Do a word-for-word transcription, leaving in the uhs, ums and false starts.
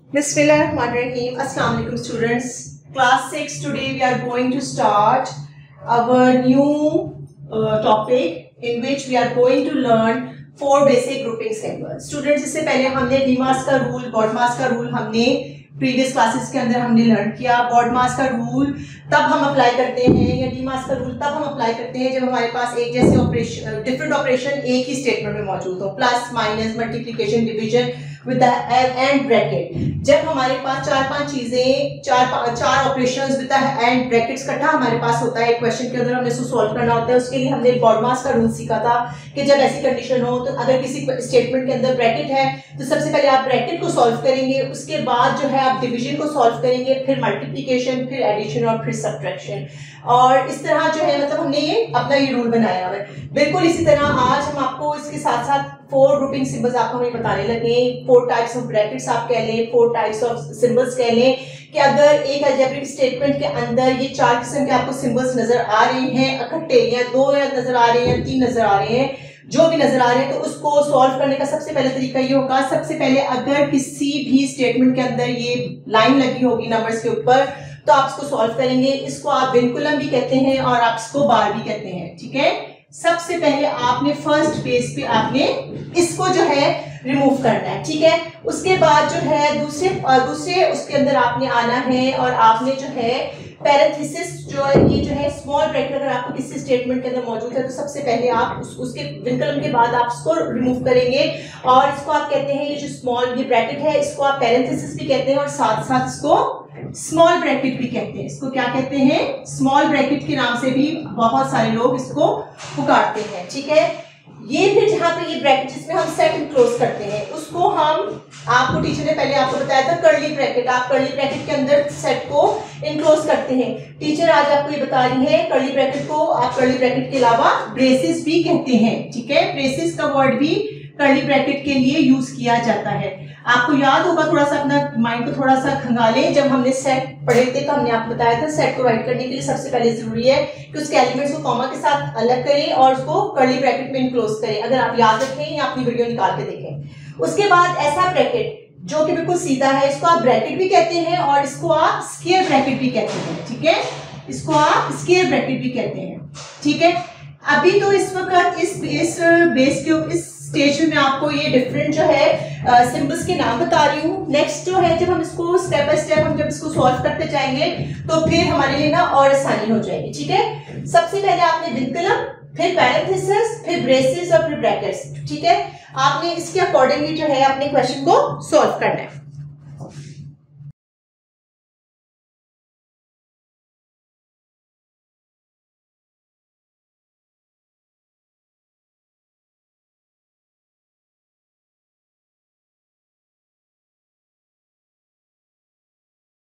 Bismillahirrahmanirrahim. Assalamu alaikum students. Class six. Today we are going to start our new uh, topic in which we are going to learn four basic grouping symbols. Students, इससे पहले हमने DMAS का rule, BODMAS का rule हमने previous classes के अंदर हमने learn किया. बॉडमास का रूल तब हम अप्लाई करते हैं या डीमास का रूल तब हम अप्लाई करते हैं जब हमारे पास एक जैसे ऑपरेशन, डिफरेंट ऑपरेशन एक ही स्टेटमेंट में मौजूद हो. Plus, minus, multiplication, division with the and bracket. जब हमारे पास चार पांच चीजें, चार चार operations with the and brackets इकट्ठा हमारे पास होता है एक क्वेश्चन के अंदर, हमें इसको सॉल्व करना होता है. उसके लिए हमने बॉडमास का रूल सीखा था कि जब ऐसी कंडीशन हो तो अगर किसी स्टेटमेंट के अंदर ब्रैकेट है तो सबसे पहले आप ब्रैकेट को सॉल्व करेंगे, उसके बाद जो है आप डिवीजन को सॉल्व करेंगे, फिर मल्टीप्लिकेशन, फिर एडिशन और फिर सब्ट्रैक्शन. और इस तरह जो है मतलब हमने ये अपना ये रूल बनाया हुआ है. बिल्कुल इसी तरह आज हम आपको इसके साथ साथ फोर ग्रुपिंग सिंबल्स आपको हमें बताने लगे. फोर टाइप्स ऑफ ब्रैकेट्स आप कह लें, फोर टाइप्स ऑफ सिंबल्स कह लें कि अगर एक अलजेब्रिक स्टेटमेंट के अंदर ये चार किस्म के आपको सिंबल्स नजर आ रहे हैं इकट्ठे, या दो या नजर आ रहे हैं, तीन नजर आ रहे हैं, जो भी नजर आ रहे हैं, तो उसको सॉल्व करने का सबसे पहले तरीका ये होगा. सबसे पहले अगर किसी भी स्टेटमेंट के अंदर ये लाइन लगी होगी नंबर्स के ऊपर तो आप इसको सॉल्व करेंगे. इसको आप विनकुलम भी कहते हैं और आप इसको बार भी कहते हैं. ठीक है, सबसे पहले आपने फर्स्ट पेज पे आपने इसको जो है रिमूव करना है. ठीक है, उसके बाद जो है दूसरे दूसरे उसके अंदर आपने आना है और आपने जो है पैरेंथेसिस जो है ये जो है स्मॉल ब्रैकेट अगर आपको किसी स्टेटमेंट के अंदर मौजूद है तो सबसे पहले आप उस, उसके विनकलम के बाद आप इसको रिमूव करेंगे और इसको आप कहते हैं ये जो स्मॉल ये ब्रैकेट है इसको आप पैरेंथेसिस भी कहते हैं और साथ साथ इसको स्मॉल ब्रैकेट भी कहते हैं. इसको क्या कहते हैं? स्मॉल ब्रैकेट के नाम से भी बहुत सारे लोग इसको पुकारते हैं. ठीक है, ये फिर जहां पे ये ब्रैकेट जिसमें हम सेट इनक्लोज करते हैं उसको हम, आपको टीचर ने पहले आपको बताया था कर्ली ब्रैकेट. आप कर्ली ब्रैकेट के अंदर सेट को इनक्लोज करते हैं. टीचर आज आपको ये बता रही है कर्ली ब्रैकेट को आप कर्ली ब्रैकेट के अलावा ब्रेसेस भी कहते हैं. ठीक है, ब्रेसेस का वर्ड भी कर्ली ब्रैकेट के लिए यूज किया जाता है. आपको याद होगा, थोड़ा सा अपना माइंड को थोड़ा सा खंगाले, जब हमने सेट पढ़े थे तो हमने आपको बताया था सेट को राइट करने के लिए सबसे पहले जरूरी है कि उसके एलिमेंट्स को कॉमा के साथ अलग करें और उसको कर्ली ब्रैकेट में इनक्लोज करें. अगर आप याद रखें या अपनी वीडियो निकाल के देखें. उसके बाद ऐसा ब्रैकेट जो कि बिल्कुल सीधा है इसको आप ब्रैकेट भी कहते हैं और इसको आप स्क्वायर ब्रैकेट भी कहते हैं. ठीक है, इसको आप स्क्वायर ब्रैकेट भी कहते हैं. ठीक है, अभी तो इस वक्त इस इस बेस के इस स्टेज में आपको ये डिफरेंट जो है सिंबल्स के नाम बता रही हूँ. नेक्स्ट जो है जब हम इसको स्टेप बाय स्टेप हम जब इसको सॉल्व करते जाएंगे तो फिर हमारे लिए ना और आसानी हो जाएगी. ठीक है, सबसे पहले आपने विनकलम, फिर पैरेंथेसिस, फिर ब्रेसेस और फिर ब्रैकेट्स. ठीक है, आपने इसके अकॉर्डिंगली जो है अपने क्वेश्चन को सॉल्व करना है.